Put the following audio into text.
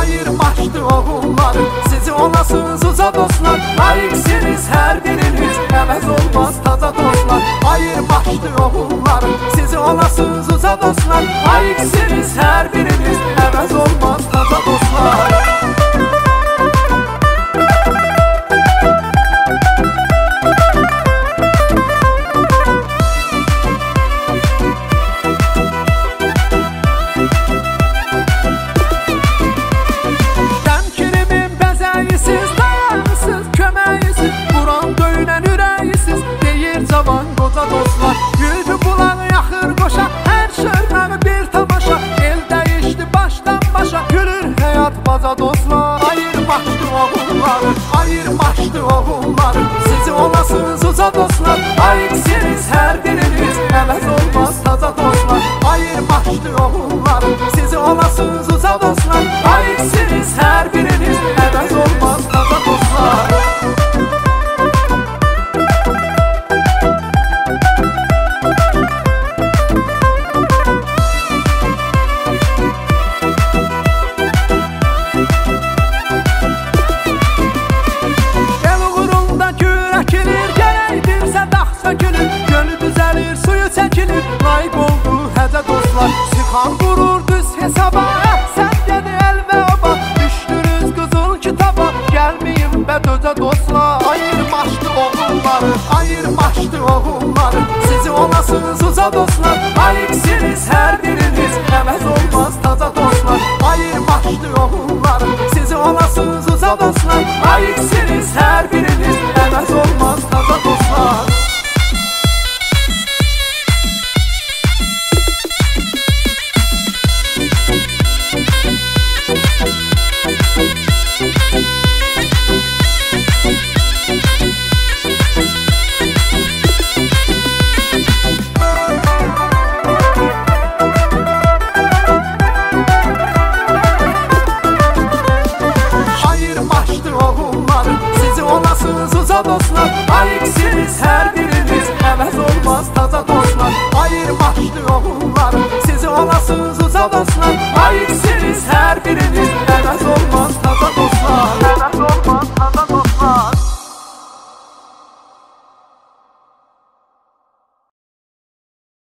ayırmaşdı oğullarım. Sizi olasınız uza dostlar, layiksiniz her biriniz, əvəz olmaz taza dostlar. Ayırmaşdı oğullarım, sizi olasınız uza dostlar, layiksiniz her biriniz, əvəz olmaz taza dostlar. Dostlar, güldü bulağı yaxır qoşa, hər şörpəni bir tamaşa, el dəyişdi başdan başa, gülür həyat baza dostlar. Ayırmaşdı oğullarım, ayırmaşdı oğullarım, sizi olasınız uza dostlar, layiksiniz hər biriniz, əvəz olmaz taza dostlar. Ayırmaşdı oğullarım, sizi olasınız uza dostlar, layiksiniz hər biriniz, əvəz olmaz taza dostlar. Layık oldu həzə dostlar, Sixan qurur düz hesaba, əhsən dedi əl və oba, düşdünüz qızıl kitaba, gəlməyin bə dözə dostlar. Ayırmaşdı oğulları, ayırmaşdı oğulları, sizi olasınız uza dostlar, layiksiniz hər biriniz, əvəz olmaz taza dostlar. Ayırmaşdı oğulları, sizi olasınız uza dostlar, layiksiniz hər biriniz, əvəz olmaz taza dostlar. Ayırmaşdı oğullarım, sizi olasınız uza dostlar, layiksiniz hər biri.